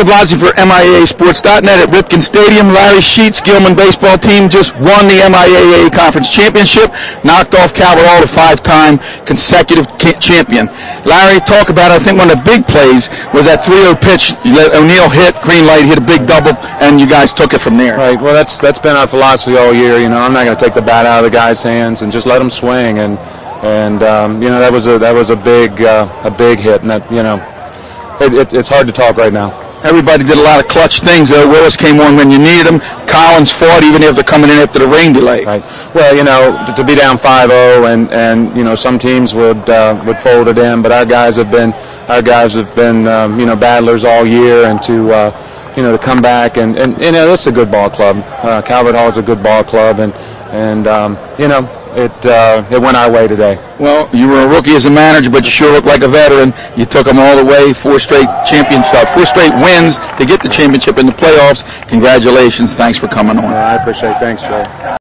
Larry Blasey for MIAAsports.net at Ripken Stadium. Larry Sheets, Gilman baseball team, just won the MIAA Conference Championship, knocked off Calvert Hall, the 5-time consecutive champion. Larry, talk about, I think one of the big plays was that 3-0 pitch. O'Neill hit, green light, hit a big double, and you guys took it from there. Right. Well, that's been our philosophy all year. You know, I'm not going to take the bat out of the guy's hands and just let him swing. And you know, that was a big hit, and that, you know, it's hard to talk right now. Everybody did a lot of clutch things. Willis came on when you needed him. Collins fought even after coming in after the rain delay. Right. Well, you know, to be down 5-0, and you know, some teams would fold it in, but our guys have been you know, battlers all year, and to you know, to come back and you know, this is a good ball club. Calvert Hall is a good ball club, and you know, it went our way today. Well, you were a rookie as a manager, but you sure look like a veteran. You took them all the way, 4 straight wins to get the championship in the playoffs. Congratulations. Thanks for coming on. I appreciate it. Thanks, Joe.